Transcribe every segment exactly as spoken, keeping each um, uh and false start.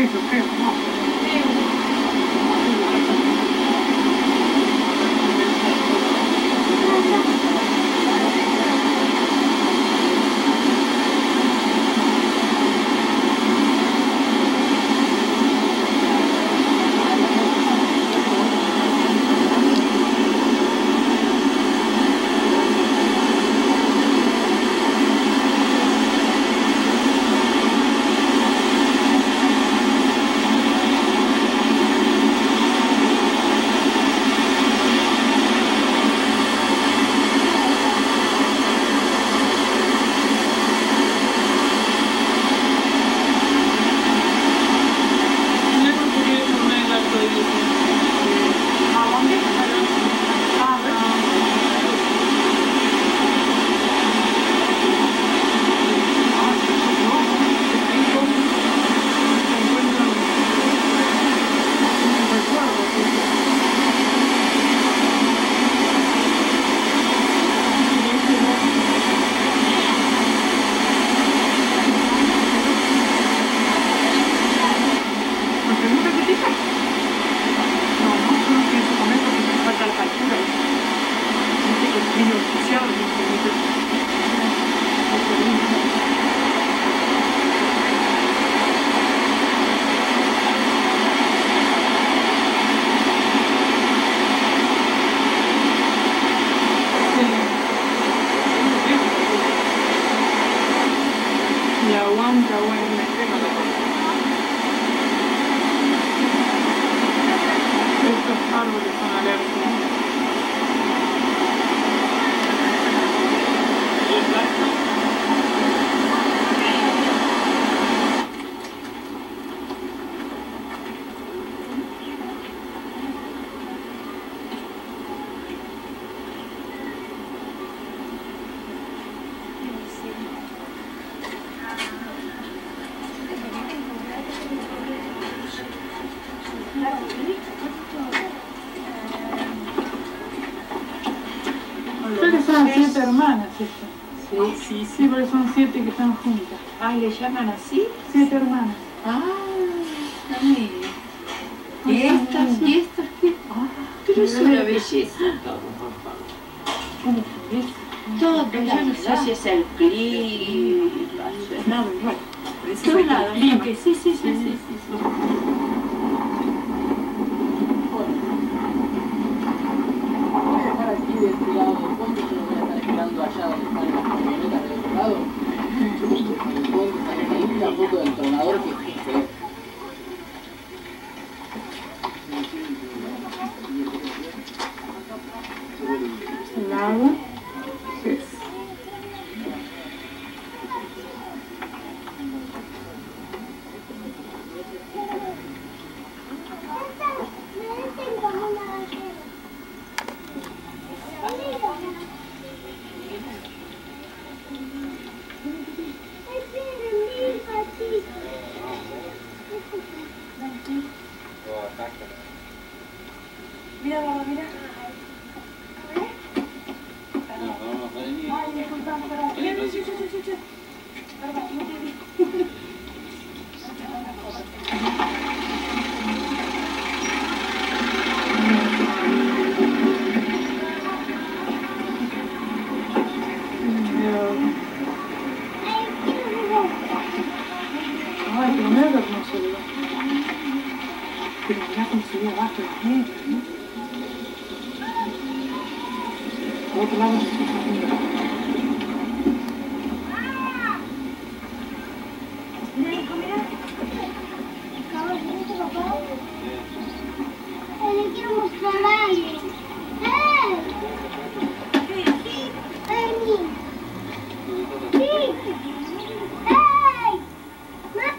eso, creo. Siete hermanas estas. Sí, sí, sí, porque son siete que están juntas. Ah, ¿le llaman así? Siete hermanas. Ah, mire. ¿Y estas? ¿Y estas qué? Ah, pero es una belleza todo, por favor. ¿Cómo es? Todo, yo no sé si es el clima. No, igual. No, nada, sí, sí, sí, sí, sí. Allá donde están las camionetas del otro lado, el puente también ahí, la foto del tronador que se el agua es mira, mamá, mira. Ay, disculpame, perdón. Mira, mira, mira, mira, mira. Perdón, no te vi. Ay, pero mira lo hermoso lugar. Pero mirá cómo se ve abajo la nieve, ¿no? Por otro lado se fija arriba. Mira, hijo, mira. Acabas de ver, papá. Le quiero mostrar a alguien. ¡Eh! Sí, sí. ¡Ey! ¡Sí! ¡Ey! ¡Ma!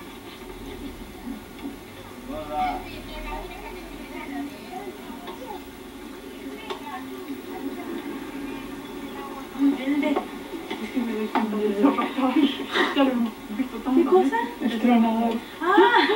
¿Qué cosa? El tronador. ¡Ah!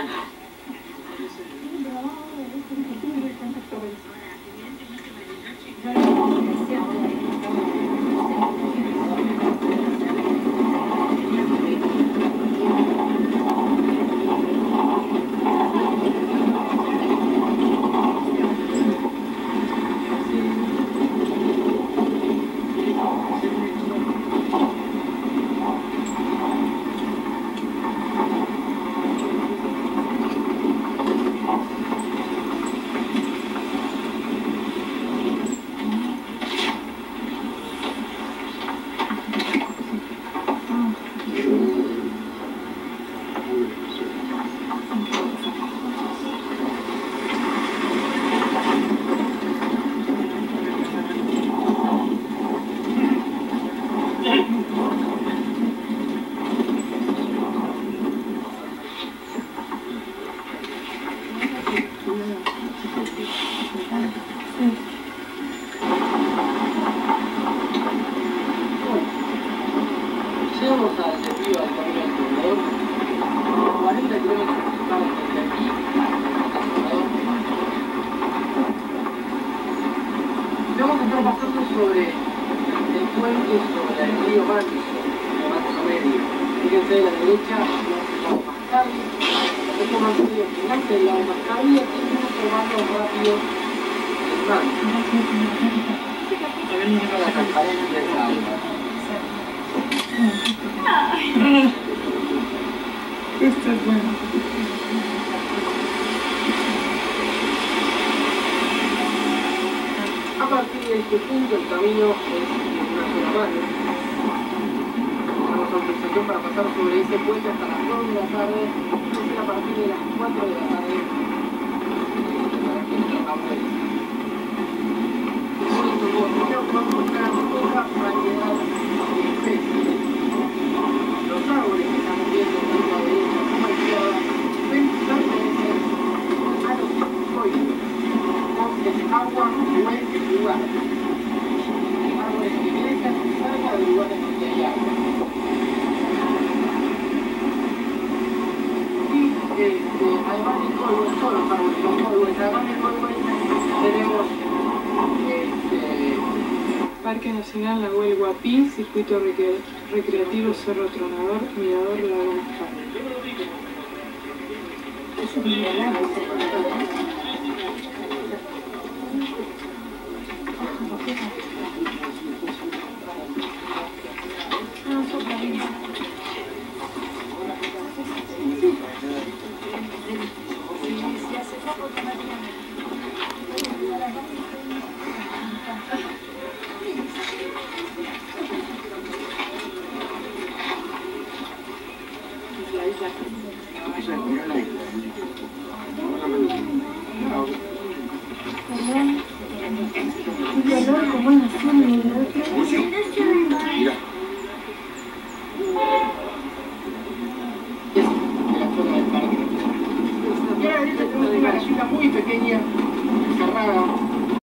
medio manso, manso medio. Fíjense de la derecha, el lado más cálido. Este manso medio que nace del lado más cálido, tiene un comando rápido del manso. La transparencia del agua. Esto es bueno. A partir de este punto el camino es de una sola mano. Tenemos autorización para pasar sobre ese puente hasta las dos de la tarde, es decir, a partir de las cuatro de la tarde. Para que no abuela. Con esto vamos a encontrar poca variedad de especies. Los árboles que estamos viendo tanto a derecha como a izquierda pertenecen a los escoides. Es agua o es lugar. Árboles que crecen cerca de lugares donde hay agua. Y este, además de colores, todos los árboles son colores, además de colores tenemos este, Parque Nacional Nahuel Huapi, Circuito Recre Recreativo Cerro Tronador, Mirador Lago Mascate. El color como en la zona de la otra. Mira.